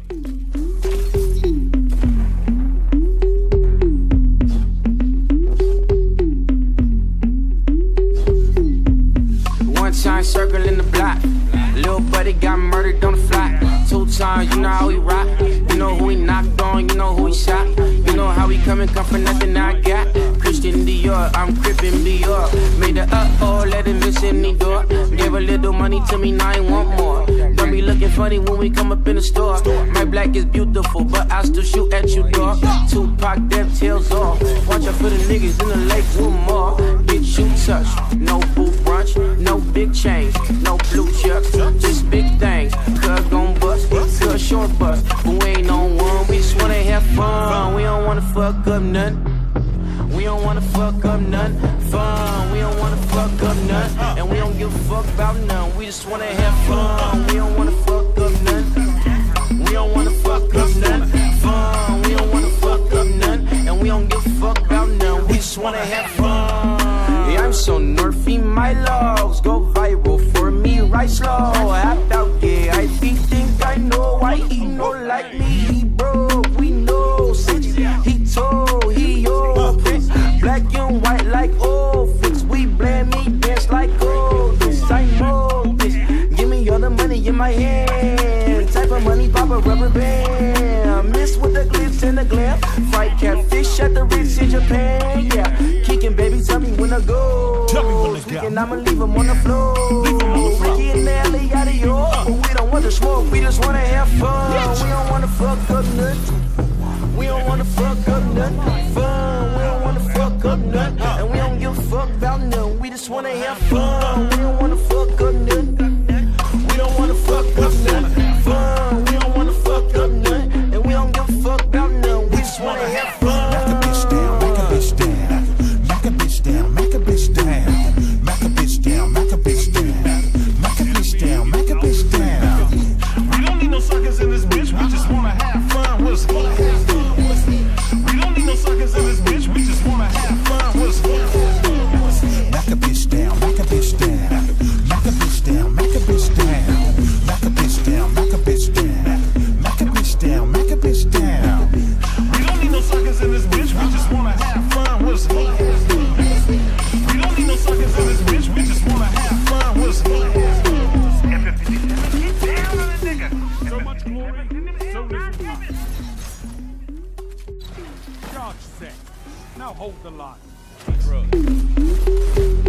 One time circling the block, little buddy got murdered on the fly. 2 times, you know how he rock. You know who he knocked on, you know who he shot. You know how he come for nothing I got. Christian Dior, I'm crippin' Dior. Made the uh-oh, let him miss any door. Gave a little money to me, now I want more. Don't be looking funny when we come up in the store. My black is beautiful, but I still shoot at you, dog. Tupac, death tails off. Watch out for the niggas in the lake, one more. Bitch, you touch, no boot brunch, no big chains, no blue chucks, just big things. Cuz gon' bust, cuz short bust, but we ain't on one. We just wanna have fun. We don't wanna fuck up nothing. We don't wanna fuck up nothing. Fun. We don't wanna fuck up nothing, and we don't give a fuck about none. We just wanna have fun. We don't wanna fuck up nothing. We don't wanna fuck up nothing. Fun. We don't wanna fuck up nothing, and we don't give a fuck about none. We just wanna have fun. Yeah, I'm so nerfy, my logs go viral for me, right slow. Act out, yeah, I think I know why he know like me. He broke, we know, since he told, he old prince. Black and white like old fix. We blame me, dance like gold. This I know this. Give me all the money in my hand. Type of money, pop a rubber band. Miss with the glitz and the glam. Fried catfish at the Ritz in Japan. Yeah, kicking, baby, tell me when to go. Tell me when to go. And I'ma leave him on the floor. Ricky and Nelly, yada yo. But we don't want to smoke, we just wanna have fun. We don't wanna fuck up nothing. We don't wanna fuck up nothing. Fun. We don't wanna fuck up nothing, and we don't give a fuck about nothing. We just wanna have fun. We don't wanna fuck up nothing. We don't wanna fuck up nothing. Fun. We don't wanna fuck up nothing, and we don't give a fuck about nothing. We just wanna have fun. Knock a bitch down, knock a bitch down. Knock a bitch down, knock a bitch down. Knock a bitch down, knock a bitch down. Knock a bitch down, knock a bitch down. We don't need no suckers in this bitch, we just wanna have fun. What's good? We don't need no suckers in this bitch, we just wanna have fun. What's good? Knock a bitch down, knock a bitch down. Knock a bitch down, knock a bitch down. Knock a bitch down, knock a bitch down. Knock a bitch down, knock a bitch down. We don't need no suckers in this bitch, we just wanna have fun. What's good? We don't need no suckers in this bitch, we just wanna have fun. What's good? So much glory, so little power. Charge set. Now hold the line.